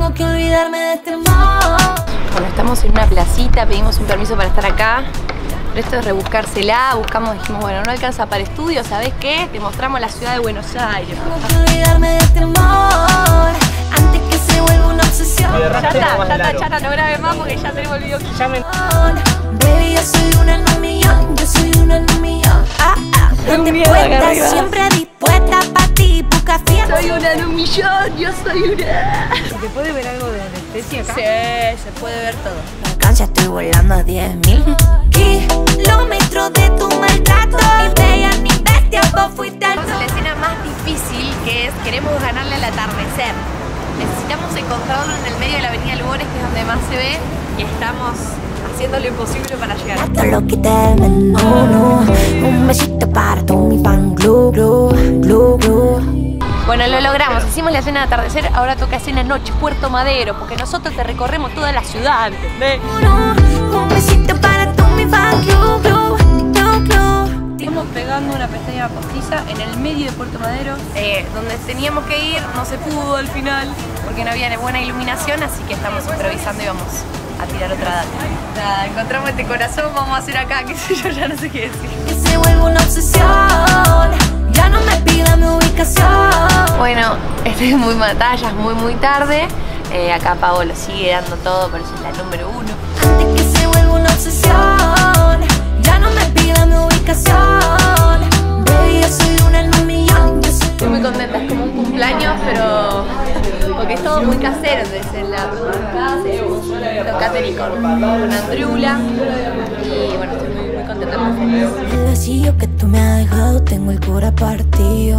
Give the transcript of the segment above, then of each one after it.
Tengo que olvidarme de este amor. Bueno, estamos en una placita, pedimos un permiso para estar acá. Pero esto es rebuscársela, buscamos, dijimos, bueno, no alcanza para estudio, ¿sabés qué? Te mostramos la ciudad de Buenos Aires. Tengo que olvidarme de este amor antes que se vuelva una obsesión. Chata, no grabes más porque ya tenemos el video que llamen. Baby, yo soy una en un millón, yo soy una en un millón. No te cuentas, siempre dispuesta para ti, busca fiesta. Soy una en un millón, yo soy una. ¿Se puede ver algo de anestesia acá? Sí, se puede ver todo. Me alcanza, estoy volando a 10.000 kilómetros de tu maltrato. Ni bella ni bestia, vos fuiste al... Vamos a la escena más difícil, que es queremos ganarle al atardecer. Necesitamos encontrarlo en el medio de la avenida Lugones, que es donde más se ve, y estamos haciendo lo imposible para llegar. Hasta lo quité el menú. Un besito para tu mi fan, glu, glu, glu, glu. Bueno, lo logramos, hicimos la escena de atardecer, ahora toca escena noche, Puerto Madero, porque nosotros te recorremos toda la ciudad, ¿entendés? Un besito para tu mi fan, glu, glu, glu, glu. Estamos pegando una pestaña postiza en el medio de Puerto Madero, donde teníamos que ir, no se pudo al final, porque no había buena iluminación, así que estamos improvisando y vamos a tirar otra data. Nada, encontramos este corazón, vamos a hacer acá, qué sé yo, ya no sé qué decir. Que se vuelva una obsesión, ya no me pida mi ubicación. Bueno, estoy muy batalla, es muy tarde. Acá Paolo sigue dando todo, pero es la número 1. Antes que se vuelva una obsesión, ya no me pida mi ubicación. Baby, yo soy una en un millón, yo soy... Estoy muy contenta, es como un cumpleaños, pero porque es todo muy casero, entonces en la casa hacemos catering con Andrula y bueno, estoy muy contenta, muy feliz. El vacío que tú me has dejado, tengo el cora partido.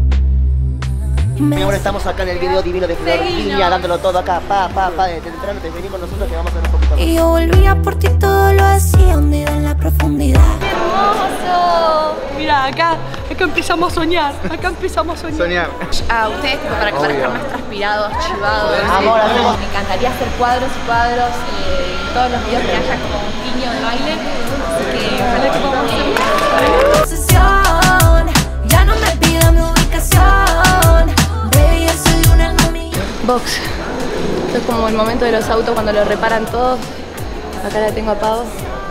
Y ahora estamos acá en el video divino de Flor Viña, dándolo todo acá, de temprano, te vení con nosotros que vamos a ver un poquito más. Y yo volvía por ti, todo lo hacía hundida en la profundidad. ¡Hermoso! Mira, acá empezamos a soñar, Soñar. A ustedes tipo, para que parezcan más transpirados, chivados. Amor, hacemos- Me encantaría hacer cuadros y cuadros en todos los videos que haya como un guiño de baile. Así que ojalá que podamos hacer. Obsesión, ya no me pida mi ubicación. Baby, yo soy una en un millón. Box. Esto es como el momento de los autos cuando lo reparan todos. Acá la tengo a Pau.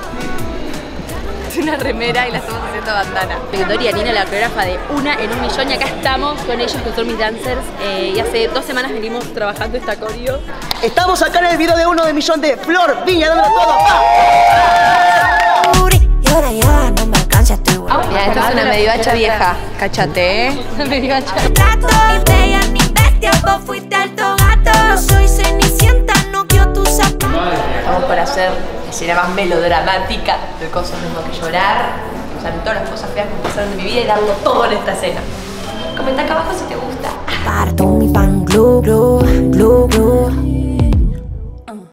Es una remera y la estamos haciendo bandana. Victoria Nina, la coreógrafa de Una en un Millón, y acá estamos con ellos que son mis dancers. Y hace 2 semanas venimos trabajando esta coreo. Estamos acá en el video de 1 de millón de Flor Viña, dándolo todo. Y ahora ya no me alcanza, estoy volando. Mira, esta es una medio hacha vieja. Cachate, medio hacha. Trato, ni bella ni bestia, vos fuiste alto gato. No soy cenicienta, no quiero tus zapatos. Estamos por hacer la escena más melodramática de cosas mismo que llorar. O sea, todas las cosas feas que pasaron en mi vida y darlo todo en esta escena. Comenta acá abajo si te gusta. Para tu mi fan, glu, glu,